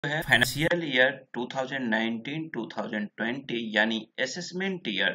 है financial year 2019-2020 यानी assessment year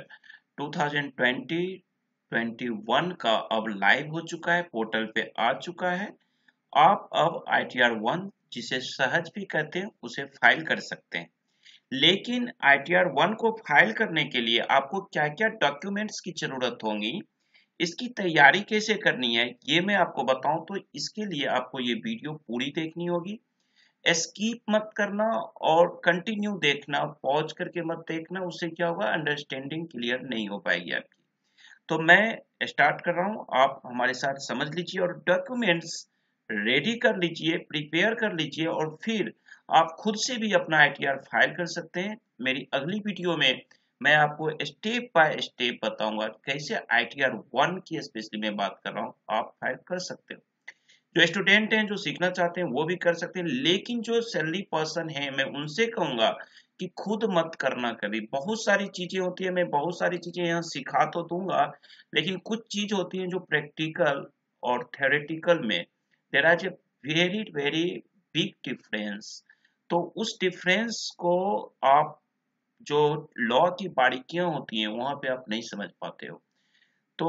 2020-21 का अब लाइव हो चुका है, पोर्टल पे आ चुका है। आप अब ITR-1 जिसे सहज भी कहते हैं उसे फाइल कर सकते हैं। लेकिन ITR-1 को फाइल करने के लिए आपको क्या-क्या डॉक्यूमेंट्स की जरूरत होगी, इसकी तैयारी कैसे करनी है ये मैं आपको बताऊं तो इसके लिए आपको ये वीडियो पूरी देखनी होगी। स्किप मत करना और कंटिन्यू देखना, पॉज करके मत देखना, उससे क्या होगा अंडरस्टैंडिंग क्लियर नहीं हो पाएगी आपकी। तो मैं स्टार्ट कर रहा हूँ, आप हमारे साथ समझ लीजिए और डॉक्यूमेंट्स रेडी कर लीजिए, प्रिपेयर कर लीजिए और फिर आप खुद से भी अपना ITR फाइल कर सकते हैं। मेरी अगली वीडियो में मैं आपको स्टेप बाय स्टेप बताऊंगा कैसे ITR-1 की स्पेशली मैं बात कर रहा हूँ आप फाइल कर सकते हो। जो स्टूडेंट हैं जो सीखना चाहते हैं वो भी कर सकते हैं, लेकिन जो सैलरी पर्सन है मैं उनसे कहूंगा कि खुद मत करना कभी। बहुत सारी चीजें होती है, मैं बहुत सारी चीजें यहाँ सिखा तो दूंगा, लेकिन कुछ चीज होती है जो प्रैक्टिकल और थ्योरेटिकल में there are a very very big difference. तो उस डिफरेंस को आप जो लॉ की बारीकियां होती हैं वहां पे आप नहीं समझ पाते हो। तो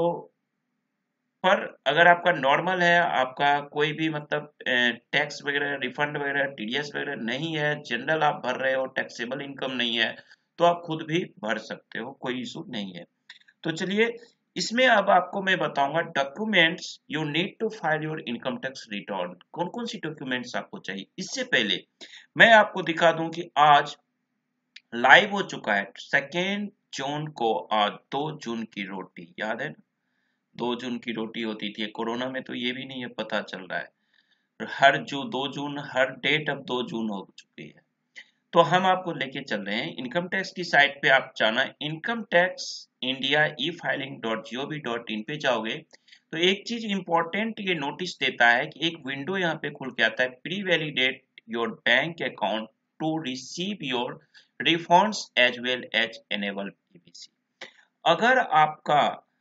पर अगर आपका नॉर्मल है, आपका कोई भी मतलब टैक्स वगैरह रिफंड वगैरह TDS वगैरह नहीं है, जनरल आप भर रहे हो, टैक्सेबल इनकम नहीं है, तो आप खुद भी भर सकते हो, कोई इशू नहीं है। तो चलिए इसमें अब आपको मैं बताऊंगा documents you need to file your income tax return. कौन कौन सी डॉक्यूमेंट्स आपको चाहिए। इससे पहले मैं आपको दिखा दूं कि आज लाइव हो चुका है 2 जून को। आज 2 जून की रोटी याद है, 2 जून की रोटी होती थी। कोरोना में तो ये भी नहीं है पता चल रहा है, हर जो 2 जून हर डेट अब 2 जून हो चुकी है। तो हम आपको लेके चल रहे हैं इनकम टैक्स की साइट पे। आप जाना इनकम टैक्स इंडिया e-filing.gov.in पे जाओगे तो एक चीज इंपॉर्टेंट ये नोटिस देता है कि एक विंडो यहाँ पे खुल के आता है, pre validate your bank account to receive your refunds as well as enable PBC। अगर आपका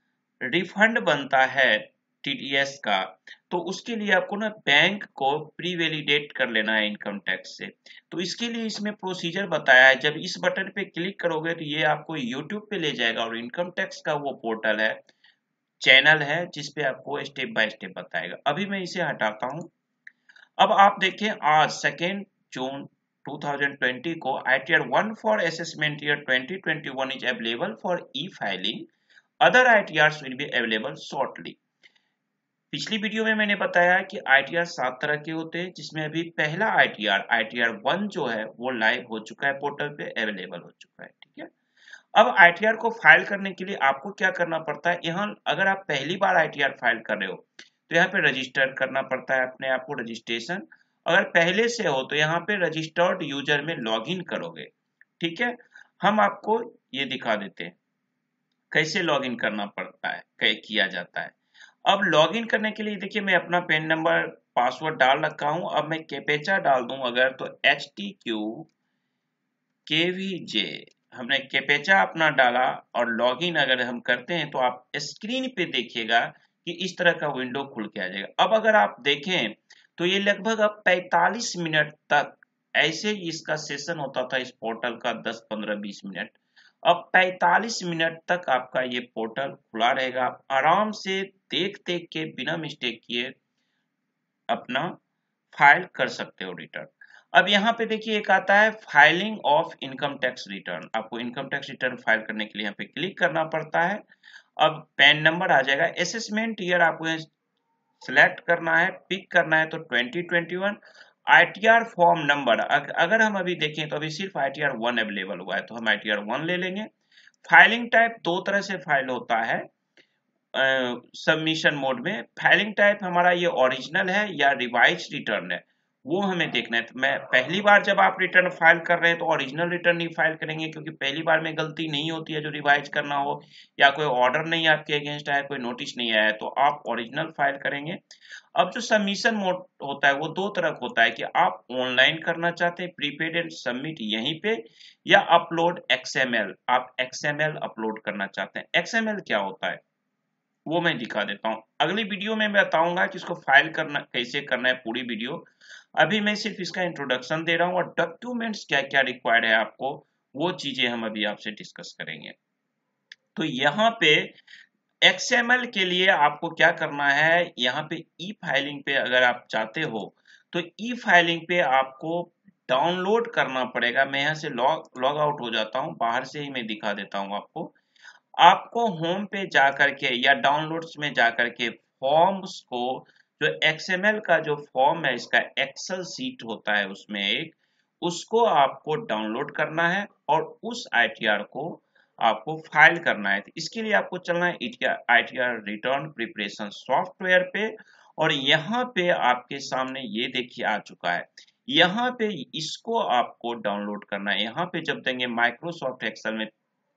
रिफंड बनता है TDS का, तो उसके लिए आपको ना बैंक को प्री वैलिडेट कर लेना है इनकम टैक्स से। तो इसके लिए इसमें प्रोसीजर बताया है। जब इस बटन पे क्लिक करोगे तो ये आपको YouTube पे ले जाएगा और इनकम टैक्स का वो पोर्टल है, चैनल है, जिसपे आपको स्टेप बाय स्टेप बताएगा। अभी मैं इसे हटाता हूँ। अब आप देखें आज 2 जून 2020 को ITR-1 for assessment year 2021 is available for e-filing। अदर ITRs will be available shortly। पिछली वीडियो में मैंने बताया कि ITR 7 तरह के होते हैं, जिसमें अभी पहला ITR-1 जो है वो लाइव हो चुका है, पोर्टल पे अवेलेबल हो चुका है। ठीक है, अब ITR को फाइल करने के लिए आपको क्या करना पड़ता है। यहाँ अगर आप पहली बार ITR फाइल कर रहे हो तो यहाँ पे रजिस्टर करना पड़ता है अपने आप को, रजिस्ट्रेशन। अगर पहले से हो तो यहाँ पे रजिस्टर्ड यूजर में लॉग इन करोगे। ठीक है, हम आपको ये दिखा देते हैं कैसे लॉगिन करना पड़ता है, किया जाता है। अब लॉगिन करने के लिए देखिए मैं अपना पेन नंबर पासवर्ड डाल रखा हूं। अब मैं कैपेचा डाल दूं अगर तो HTQKVJ, हमने कैपेचा अपना डाला और लॉगिन अगर हम करते हैं तो आप स्क्रीन पे देखिएगा कि इस तरह का विंडो खुल के आ जाएगा। अब अगर आप देखें तो ये लगभग अब 45 मिनट तक ऐसे ही इसका सेशन होता था इस पोर्टल का, 10 15 20 मिनट। अब 45 मिनट तक आपका ये पोर्टल खुला रहेगा, आप आराम से देख देख के बिना मिस्टेक किए अपना फाइल कर सकते हो रिटर्न। अब यहाँ पे देखिए एक आता है filing of income tax return. आपको इनकम टैक्स रिटर्न फाइल करने के लिए यहाँ पे क्लिक करना पड़ता है। अब पैन नंबर आ जाएगा, असेसमेंट ईयर आपको सिलेक्ट करना है, पिक करना है तो 2021। ITR फॉर्म नंबर अगर हम अभी देखें तो अभी सिर्फ ITR-1 अवेलेबल हुआ है तो हम ITR-1 ले लेंगे। फाइलिंग टाइप दो तरह से फाइल होता है सबमिशन मोड में। फाइलिंग टाइप हमारा ये ओरिजिनल है या रिवाइज रिटर्न है, वो हमें देखना है। तो मैं पहली बार जब आप रिटर्न फाइल कर रहे हैं तो ओरिजिनल रिटर्न ही फाइल करेंगे, क्योंकि पहली बार में गलती नहीं होती है जो रिवाइज करना हो, या कोई ऑर्डर नहीं आपके अगेंस्ट आया, कोई नोटिस नहीं आया है तो आप ओरिजिनल फाइल करेंगे। अब जो सबमिशन मोड होता है वो दो तरह का होता है कि आप ऑनलाइन करना चाहते हैं प्रीपेड एंड सबमिट यहीं पे, या अपलोड XML, आप XML अपलोड करना चाहते हैं। XML क्या होता है, वो मैं दिखा देता हूँ। अगली वीडियो में मैं बताऊंगा कि इसको फाइल करना कैसे करना है, पूरी वीडियो। अभी मैं सिर्फ इसका इंट्रोडक्शन दे रहा हूँ, और डॉक्यूमेंट्स क्या क्या रिक्वायर्ड है आपको, वो चीजें हम अभी आपसे डिस्कस करेंगे। तो यहाँ पे XML के लिए आपको क्या करना है, यहाँ पे ई फाइलिंग पे अगर आप चाहते हो तो ई फाइलिंग पे आपको डाउनलोड करना पड़ेगा। मैं यहाँ से लॉग आउट हो जाता हूँ, बाहर से ही मैं दिखा देता हूँ आपको। आपको होम पे जा करके या डाउनलोड्स में जा करके फॉर्म्स को, जो XML का जो फॉर्म है, इसका एक्सेल सीट होता है उसमें एक, उसको आपको डाउनलोड करना है और उस ITR को आपको फाइल करना है। तो इसके लिए आपको चलना है ITR रिटर्न प्रिपरेशन सॉफ्टवेयर पे, और यहाँ पे आपके सामने ये देखिए आ चुका है। यहाँ पे इसको आपको डाउनलोड करना है। यहाँ पे जब देंगे माइक्रोसॉफ्ट एक्सेल में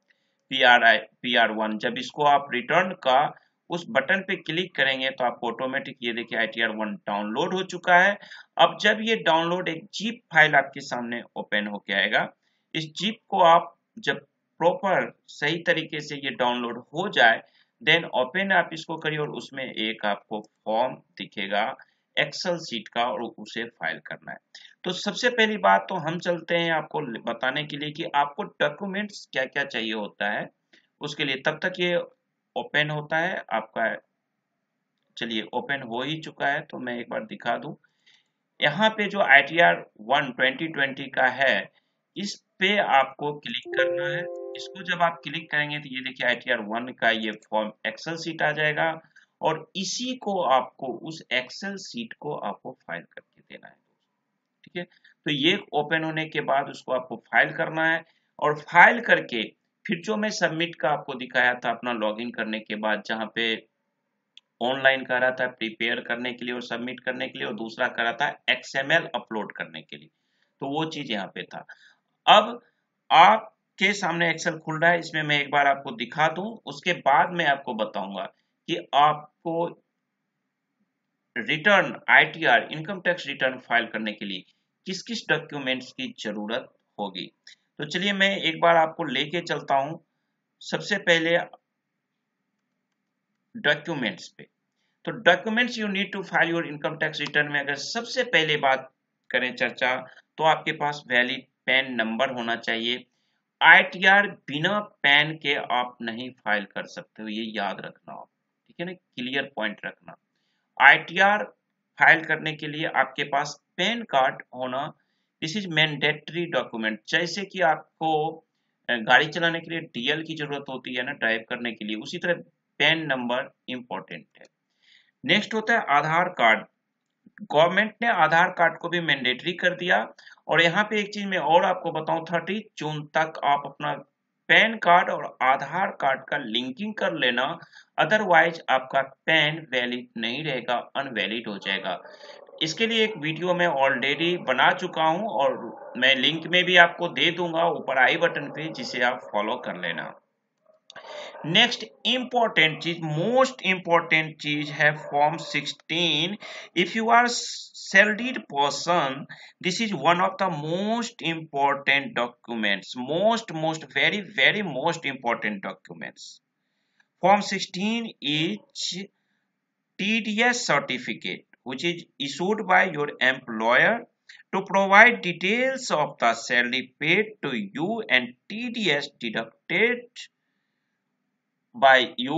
PR1, जब इसको आप रिटर्न का उस बटन पे क्लिक करेंगे तो आपको ऑटोमेटिक ये देखिए ITR1 डाउनलोड हो चुका है। अब जब ये डाउनलोड एक जिप फाइल आपके सामने ओपन होके आएगा, इस जिप को आप जब प्रॉपर सही तरीके से ये डाउनलोड हो जाए, देन ओपन आप इसको करिए और उसमें एक आपको फॉर्म दिखेगा एक्सेल सीट का, और उसे फाइल करना है। तो सबसे पहली बात तो हम चलते हैं आपको बताने के लिए कि आपको डॉक्यूमेंट्स क्या क्या चाहिए होता है उसके लिए। तब तक ये ओपन होता है आपका। चलिए ओपन हो ही चुका है, तो मैं एक बार दिखा दूं। यहाँ पे जो ITR1 2020 का है, इस पे आपको क्लिक करना है। इसको जब आप क्लिक करेंगे तो ये देखिए ITR1 का ये फॉर्म एक्सेल सीट आ जाएगा, और इसी को आपको उस एक्सेल सीट को आपको फाइल करके देना है। ठीक है, तो ये ओपन होने के बाद उसको आपको फाइल करना है, और फाइल करके फिर जो मैं सबमिट का आपको दिखाया था अपना लॉगिन करने के बाद, जहां पे ऑनलाइन कर रहा था प्रिपेयर करने के लिए और सबमिट करने के लिए, और दूसरा कर रहा था XML अपलोड करने के लिए, तो वो चीज यहाँ पे था। अब आपके सामने एक्सेल खुल रहा है, इसमें मैं एक बार आपको दिखा दूं, उसके बाद मैं आपको बताऊंगा कि आपको return ITR income tax return file करने के लिए किस किस डॉक्यूमेंट्स की जरूरत होगी। तो चलिए मैं एक बार आपको लेके चलता हूं सबसे पहले डॉक्यूमेंट्स पे। तो documents you need to file your income tax return में अगर सबसे पहले बात करें चर्चा, तो आपके पास वैलिड पैन नंबर होना चाहिए। ITR बिना पैन के आप नहीं फाइल कर सकते हो, ये याद रखना आप, ठीक है ना, क्लियर पॉइंट रखना। ITR फाइल करने के लिए आपके पास पैन कार्ड होना, दिस इज मैंडेटरी डॉक्यूमेंट। जैसे कि आपको गाड़ी चलाने के लिए DL की जरूरत होती है ना, ड्राइव करने के लिए, उसी तरह पैन नंबर इंपॉर्टेंट है। नेक्स्ट होता है आधार कार्ड। गवर्नमेंट ने आधार कार्ड को भी मैंडेटरी कर दिया, और यहाँ पे एक चीज मैं और आपको बताऊं, 30 जून तक आप अपना पैन कार्ड और आधार कार्ड का लिंकिंग कर लेना, अदरवाइज आपका पैन वैलिड नहीं रहेगा, अनवैलिड हो जाएगा। इसके लिए एक वीडियो मैं ऑलरेडी बना चुका हूं, और मैं लिंक में भी आपको दे दूंगा ऊपर आई बटन पे, जिसे आप फॉलो कर लेना। नेक्स्ट इंपॉर्टेंट चीज, मोस्ट इंपॉर्टेंट चीज है form 16। If you are salaried person, this is one of the most important documents, most very very most important documents. Form 16 is TDS certificate which is issued by your employer to provide details of the salary paid to you and TDS deducted by you.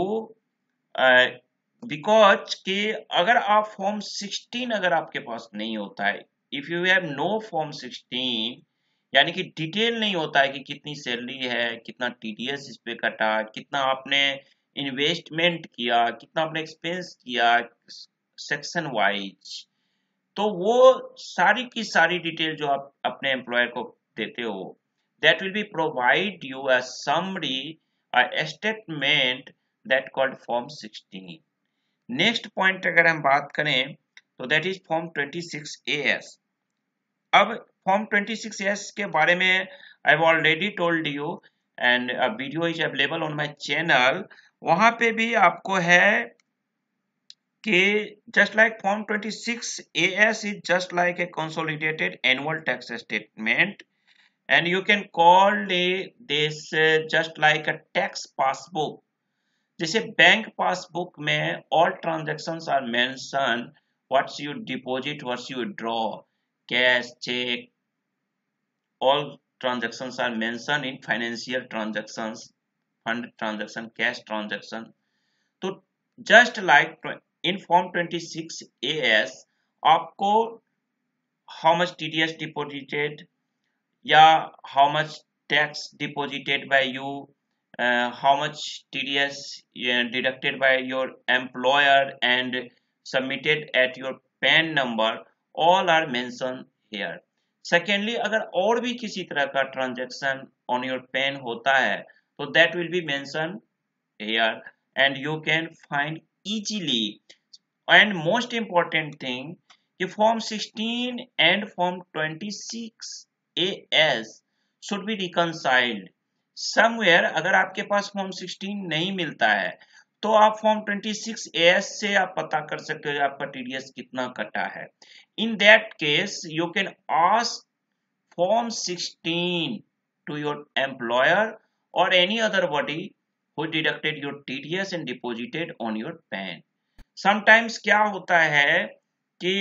Because कि अगर आप form 16 अगर आपके पास नहीं होता है, if you have no form 16, यानी कि डिटेल नहीं होता है कि कितनी सैलरी है, कितना TDS इस पे कटा, कितना आपने इन्वेस्टमेंट किया, कितना आपने एक्सपेंस किया सेक्शन वाइज, तो वो सारी की सारी डिटेल जो आप अपने एम्प्लॉयर को देते हो, that will be provide you a summary, a statement that called form 16। Next point अगर हम बात करें तो दैट इज फॉर्म 26AS। अब फॉर्म 26AS के बारे में I have already told you, and a video is available on my channel. वहां पे भी आपको है कि just like form 26AS is just like a consolidated annual tax statement, and you can call this just like a tax passbook। जैसे bank passbook में all transactions are mention, what's you deposit, what's you draw, cash, cheque, all transactions are mentioned in financial transactions, fund transaction, cash transaction. तो just like in form 26 AS आपको how much TDS deposited या how much tax deposited by you, how much TDS deducted by your employer and submitted at your PAN number, all are mentioned here. Secondly, अगर और भी किसी तरह का transaction on your pen होता है तो that will be mention here and you can find easily. And most important thing कि form 16 and form 26 AS should be reconciled somewhere. अगर आपके पास form 16 नहीं मिलता है तो आप form 26 AS से आप पता कर सकते हो आपका TDS कितना कटा है. In that case you can ask form 16 to your employer or any other body who deducted your TDS and deposited on your PAN. Sometimes क्या होता है कि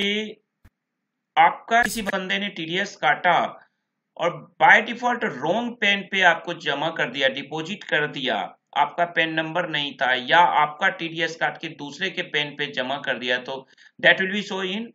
आपका किसी बंदे ने TDS काटा और बाय डिफॉल्ट रॉन्ग पेन पे आपको जमा कर दिया, डिपॉजिट कर दिया, आपका पेन नंबर नहीं था या आपका TDS काट के दूसरे के पेन पे जमा कर दिया, तो that will be show in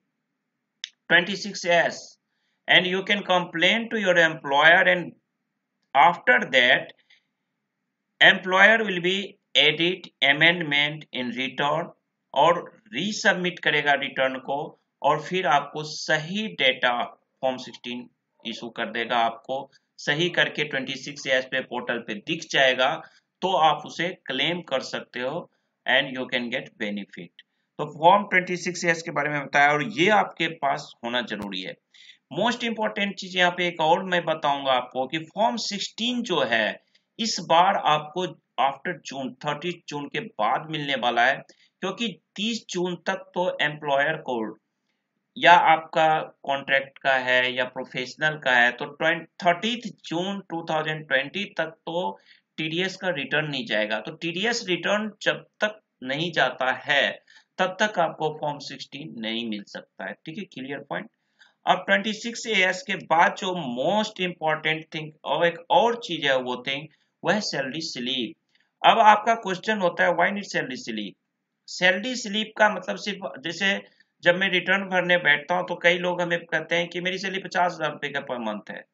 26S and you can complain to your employer and after that employer will be edit amendment in return और रीसबमिट करेगा रिटर्न को और फिर आपको सही डेटा फॉर्म 16 इशू कर देगा, आपको सही करके 26S पे पोर्टल पे दिख जाएगा तो आप उसे क्लेम कर सकते हो and you can get benefit. तो फॉर्म 26S के बारे में बताया और ये आपके पास होना जरूरी है. मोस्ट इंपॉर्टेंट चीज यहाँ पे एक और मैं बताऊंगा आपको कि फॉर्म 16 जो है इस बार आपको आफ्टर जून 30 जून के बाद मिलने वाला है क्योंकि 30 जून तक तो एम्प्लॉयर को या आपका कॉन्ट्रैक्ट का है या प्रोफेशनल का है तो 30 जून 2020 तक तो टीडीएस का रिटर्न नहीं जाएगा. तो टीडीएस रिटर्न जब तक नहीं जाता है तब तक आपको फॉर्म 16 नहीं मिल सकता है. ठीक है, क्लियर पॉइंट. अब 26 AS के बाद जो मोस्ट इंपॉर्टेंट थिंग और एक और चीज है वो थिंग वह है सैलरी स्लिप. अब आपका क्वेश्चन होता है why need salary slip. Salary slip का मतलब सिर्फ जैसे जब मैं रिटर्न भरने बैठता हूं तो कई लोग हमें कहते हैं कि मेरी सैलरी 50,000 रुपए का पर मंथ है.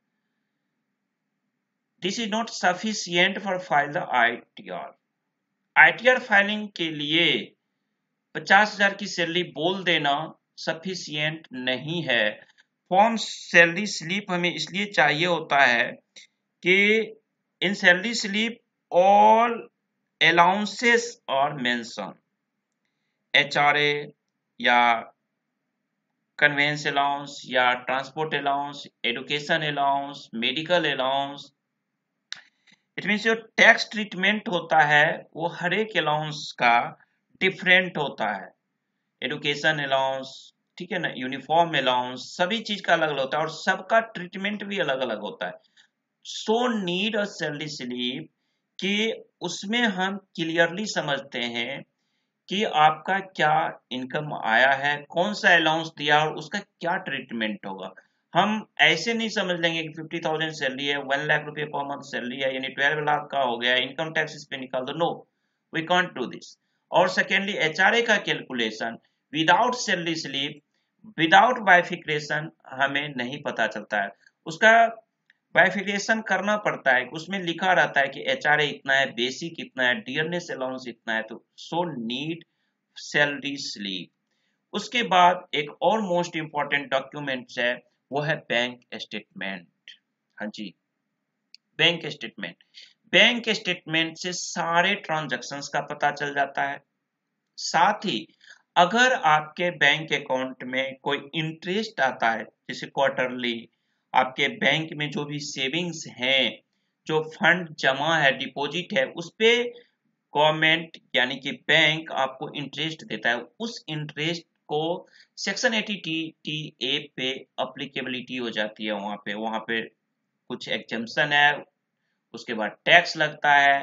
This is not sufficient for file the ITR. ITR filing के लिए 50,000 की सैलरी बोल देना सफिशियंट नहीं है. फॉर्म सैलरी स्लिप हमें इसलिए चाहिए होता है कि in salary slip all allowances are mention, HRA या कन्वेंस अलाउंस या transport allowance, education allowance, medical allowance. It means जो टैक्स ट्रीटमेंट होता है वो हर एक अलाउंस का डिफरेंट होता है. एजुकेशन अलाउंस, ठीक है ना, यूनिफॉर्म अलाउंस, सभी चीज का अलग अलग होता है और सबका ट्रीटमेंट भी अलग अलग होता है. So need a salary slip कि उसमें हम क्लियरली समझते हैं कि आपका क्या इनकम आया है, कौन सा अलाउंस दिया और उसका क्या ट्रीटमेंट होगा. हम ऐसे नहीं समझ लेंगे कि 50,000 सैलरी है, 1 लाख रुपए पर मंथ सैलरी है यानी 12 लाख का हो गया, इनकम टैक्स इस पे निकाल दो. No, we can't do this. और सेकेंडली एचआरए का calculation without salary slip, without bifurcation हमें नहीं पता चलता है. उसका बाइफिकेशन करना पड़ता है, उसमें लिखा रहता है कि एचआरए इतना है, बेसिक इतना है, डियरनेस अलाउंस इतना है. तो सो नीड सैलरी स्लिप. उसके बाद एक और मोस्ट इंपॉर्टेंट डॉक्यूमेंट्स है वो है बैंक स्टेटमेंट. हाँ जी, बैंक स्टेटमेंट. बैंक स्टेटमेंट से सारे ट्रांजैक्शंस का पता चल जाता है. साथ ही अगर आपके बैंक अकाउंट में कोई इंटरेस्ट आता है जैसे क्वार्टरली, आपके बैंक में जो भी सेविंग्स हैं, जो फंड जमा है, डिपॉजिट है, उस पे गवर्नमेंट यानी कि बैंक आपको इंटरेस्ट देता है. उस इंटरेस्ट को सेक्शन 80 पे अप्लीकेबिलिटी हो जाती है. वहां पे कुछ एग्जम्पशन है. उसके बाद टैक्स लगता है.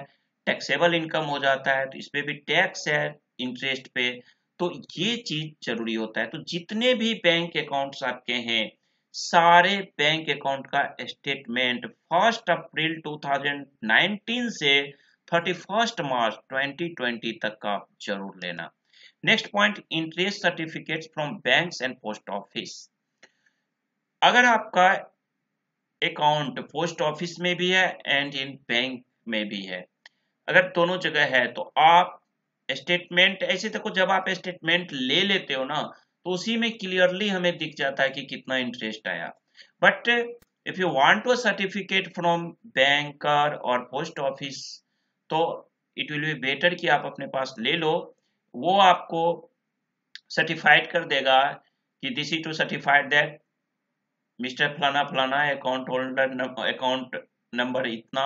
टैक्सेबल इनकम हो जाता है, तो इस पे भी टैक्स है इंटरेस्ट पे। तो ये चीज जरूरी होता है। तो जितने भी बैंक अकाउंट्स आपके हैं, सारे बैंक अकाउंट का स्टेटमेंट 1 अप्रैल 2019 से 31 मार्च 2020 तक का आप जरूर लेना। Next point, interest certificates from banks and post office. अगर आपका अकाउंट पोस्ट ऑफिस में भी है एंड इन बैंक में भी है, अगर दोनों जगह है, तो आप स्टेटमेंट ऐसे देखो, जब आप स्टेटमेंट ले लेते हो ना, तो उसी में क्लियरली हमें दिख जाता है कि कितना इंटरेस्ट आया। But if you want to certificate from banker और पोस्ट ऑफिस, तो इट विल बी बेटर कि आप अपने पास ले लो। वो आपको सर्टिफाइड कर देगा कि this is to certified that mister फलाना फलाना अकाउंट होल्डर अकाउंट नंबर इतना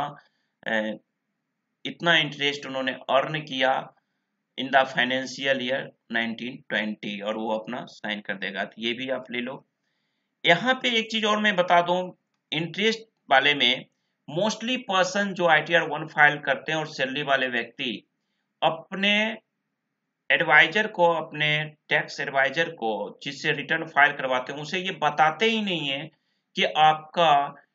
इतना इंटरेस्ट उन्होंने अर्न किया इन द फाइनेंशियल ईयर 1920, और वो अपना साइन कर देगा। तो ये भी आप ले लो। यहाँ पे एक चीज और मैं बता दूं, इंटरेस्ट वाले में मोस्टली पर्सन जो ITR 1 फाइल करते हैं और सैलरी वाले व्यक्ति अपने एडवाइजर को, अपने टैक्स एडवाइजर को जिससे रिटर्न फाइल करवाते हैं, उसे ये बताते ही नहीं है कि आपका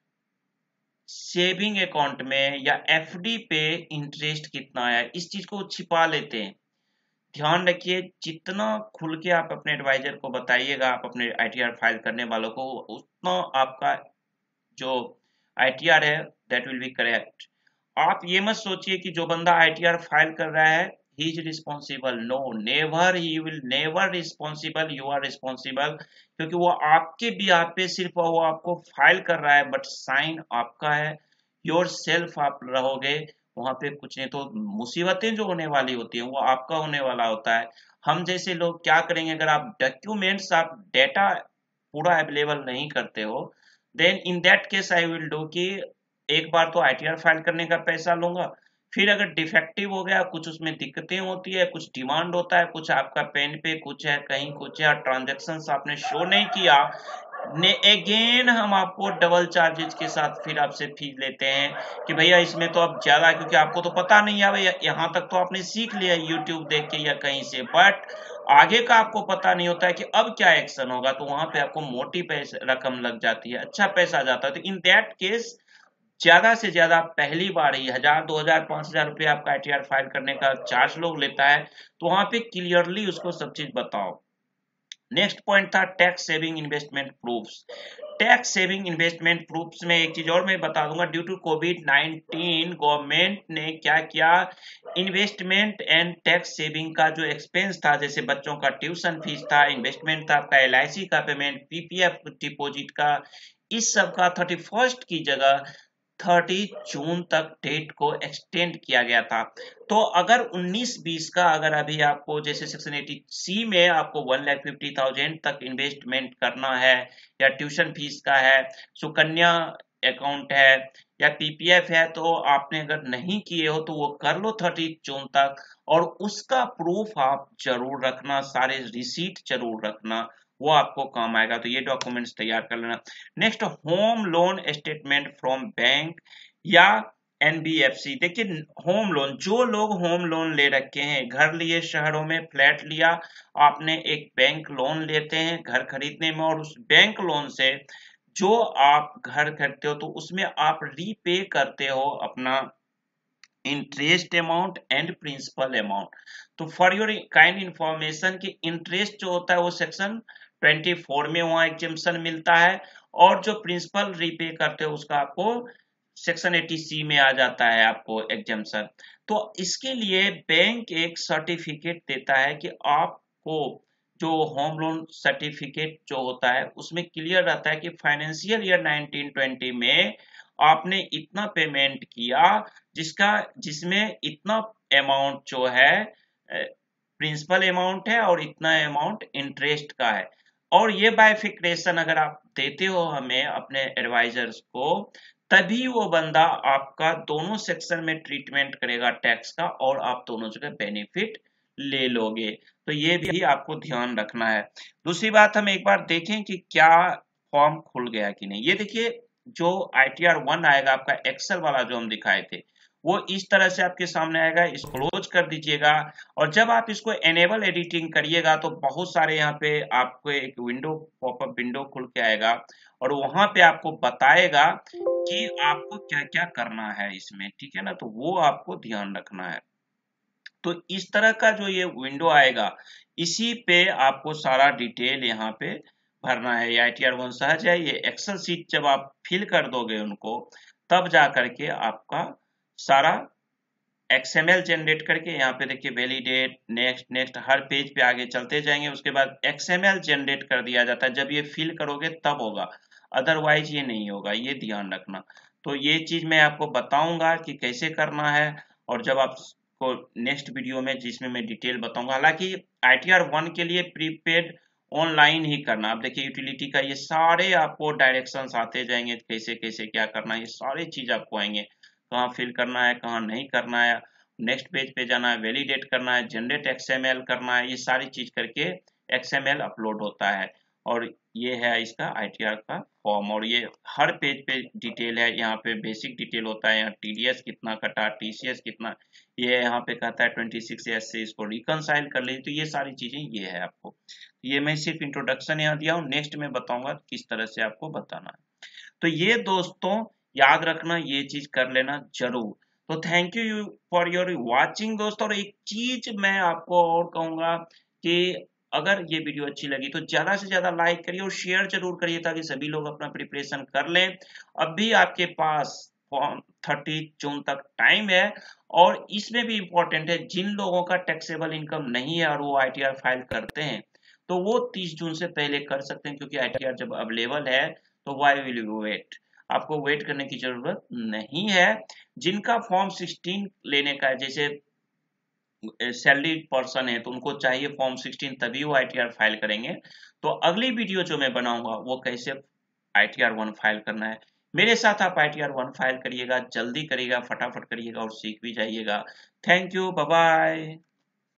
सेविंग अकाउंट में या FD पे इंटरेस्ट कितना आया। इस चीज को छिपा लेते हैं। ध्यान रखिए, जितना खुल के आप अपने एडवाइजर को बताइएगा, आप अपने ITR फाइल करने वालों को, उतना आपका जो ITR है दैट विल बी करेक्ट। आप ये मत सोचिए कि जो बंदा ITR फाइल कर रहा है he is responsible. No, never, he will never responsible, you are responsible. क्योंकि वो आपके बिहाफ पे सिर्फ वो आपको फाइल कर रहा है, बट साइन आपका है। योर सेल्फ आप रहोगे वहां पे, कुछ नहीं तो मुसीबतें जो होने वाली होती हैं वो आपका होने वाला होता है। हम जैसे लोग क्या करेंगे, अगर आप डॉक्यूमेंट्स, आप डेटा पूरा अवेलेबल नहीं करते हो, then in that case I will do कि एक बार तो ITR फाइल करने का पैसा लूंगा, फिर अगर डिफेक्टिव हो गया, कुछ उसमें दिक्कतें होती है, कुछ डिमांड होता है, कुछ आपका पेन पे कुछ है, कहीं कुछ है, ट्रांजेक्शन आपने शो नहीं किया, ने अगेन हम आपको डबल चार्जेस के साथ फिर आपसे फीस लेते हैं कि भैया इसमें तो अब ज्यादा, क्योंकि आपको तो पता नहीं है भैया, यहाँ तक तो आपने सीख लिया यूट्यूब देख के या कहीं से, बट आगे का आपको पता नहीं होता है कि अब क्या एक्शन होगा। तो वहां पे आपको मोटी पैसे रकम लग जाती है, अच्छा पैसा जाता है। तो इन दैट केस ज्यादा से ज्यादा पहली बार ही 1000, 2000, 5000 रुपये आपका ITR फाइल करने का चार्ज लोग लेता है। तो वहां पे क्लियरली उसको सब चीज बताओ। नेक्स्ट पॉइंट था tax saving investment proofs. Tax saving investment proofs में एक चीज और मैं बता दूंगा, ड्यू टू कोविड-19 गवर्नमेंट ने क्या किया, इन्वेस्टमेंट एंड टैक्स सेविंग का जो एक्सपेंस था, जैसे बच्चों का ट्यूशन फीस था, इन्वेस्टमेंट था आपका LIC का पेमेंट, PPF डिपॉजिट का, इस सब का 31 की जगह 30 जून तक डेट को एक्सटेंड किया गया था। तो अगर 19-20 का अगर अभी आपको जैसे सेक्शन 80C में आपको 1,50,000 तक इन्वेस्टमेंट करना है, या ट्यूशन फीस का है, सुकन्या अकाउंट है, या PPF है, तो आपने अगर नहीं किए हो तो वो कर लो 30 जून तक, और उसका प्रूफ आप जरूर रखना, सारे रिसीट जरूर रखना, वो आपको काम आएगा। तो ये डॉक्यूमेंट्स तैयार कर लेना। Next, home loan statement from bank या NBFC। देखिए, होम लोन, जो लोग होम लोन ले रखे हैं, घर लिए, शहरों में फ्लैट लिया, आपने एक बैंक लोन लेते हैं घर खरीदने में, और उस बैंक लोन से जो आप घर खरीदते हो तो उसमें आप रीपे करते हो अपना interest amount and principal amount. तो फॉर योर काइंड इंफॉर्मेशन कि इंटरेस्ट जो होता है वो सेक्शन 24 में वहां एग्जेम्पशन मिलता है, और जो प्रिंसिपल रीपे करते हो उसका आपको सेक्शन 80C में आ जाता है आपको एग्जेम्पशन। तो इसके लिए बैंक एक सर्टिफिकेट देता है कि आपको जो होम लोन सर्टिफिकेट जो होता है उसमें क्लियर रहता है कि फाइनेंशियल ईयर 1920 में आपने इतना पेमेंट किया, जिसका जिसमें इतना अमाउंट जो है प्रिंसिपल अमाउंट है और इतना अमाउंट इंटरेस्ट का है। और ये बाइफिक्रेशन अगर आप देते हो हमें अपने एडवाइजर्स को, तभी वो बंदा आपका दोनों सेक्शन में ट्रीटमेंट करेगा टैक्स का, और आप दोनों जगह बेनिफिट ले लोगे। तो ये भी आपको ध्यान रखना है। दूसरी बात, हम एक बार देखें कि क्या फॉर्म खुल गया कि नहीं। ये देखिए, जो ITR 1 आएगा आपका एक्सेल वाला जो हम दिखाए थे, वो इस तरह से आपके सामने आएगा, इसको क्लोज कर दीजिएगा। और जब आप इसको एनेबल एडिटिंग करिएगा तो बहुत सारे यहाँ पे आपको एक विंडो, पॉपअप विंडो खुल के आएगा और वहां पे आपको बताएगा कि आपको क्या क्या करना है इसमें, ठीक है ना, तो वो आपको ध्यान रखना है। तो इस तरह का जो ये विंडो आएगा, इसी पे आपको सारा डिटेल यहाँ पे भरना है। ये ITR1 सहज है, ये एक्सेल सीट जब आप फिल कर दोगे उनको, तब जा करके आपका सारा XML जनरेट करके, यहाँ पे देखिए वैलिडेट, नेक्स्ट नेक्स्ट, हर पेज पे आगे चलते जाएंगे, उसके बाद XML जनरेट कर दिया जाता है। जब ये फिल करोगे तब होगा, अदरवाइज ये नहीं होगा, ये ध्यान रखना। तो ये चीज मैं आपको बताऊंगा कि कैसे करना है, और जब आपको नेक्स्ट वीडियो में जिसमें मैं डिटेल बताऊंगा। हालांकि ITR1 के लिए प्रीपेड ऑनलाइन ही करना। आप देखिए यूटिलिटी का ये सारे आपको डायरेक्शंस आते जाएंगे, कैसे कैसे क्या करना है, ये सारे चीज आपको आएंगे, कहाँ फिल करना है, कहाँ नहीं करना है, नेक्स्ट पेज पे जाना है, वैलिडेट करना है, जनरेट XML करना है, ये सारी चीज करके XML अपलोड होता है। और ये है इसका ITR का फॉर्म, और ये हर पेज पे डिटेल है। यहाँ पे बेसिक डिटेल होता है, यहाँ TDS कितना कटा, TCS कितना, ये यहाँ पे कहता है 26S से इसको रिकनसाइल कर लीजिए। तो ये सारी चीजें ये है आपको, ये मैं सिर्फ इंट्रोडक्शन यहाँ दिया हूँ, नेक्स्ट में बताऊंगा किस तरह से आपको बताना है। तो ये दोस्तों याद रखना, ये चीज कर लेना जरूर। तो thank you for your watching दोस्तों। और एक चीज मैं आपको और कहूंगा कि अगर ये वीडियो अच्छी लगी तो ज्यादा से ज्यादा लाइक करिए और शेयर जरूर करिए, ताकि सभी लोग अपना प्रिपरेशन कर लें। अभी आपके पास फॉर्म 30 जून तक टाइम है, और इसमें भी इंपॉर्टेंट है, जिन लोगों का टैक्सेबल इनकम नहीं है और वो ITR फाइल करते हैं, तो वो 30 जून से पहले कर सकते हैं, क्योंकि ITR जब अवेलेबल है तो वाई विल यू वेट, आपको वेट करने की जरूरत नहीं है। जिनका फॉर्म 16 लेने का है, जैसे सैलरी पर्सन है, तो उनको चाहिए फॉर्म 16, तभी वो ITR फाइल करेंगे। तो अगली वीडियो जो मैं बनाऊंगा वो कैसे ITR1 फाइल करना है, मेरे साथ आप ITR1 फाइल करिएगा, जल्दी करिएगा, फटाफट करिएगा और सीख भी जाइएगा। Thank you, bye bye.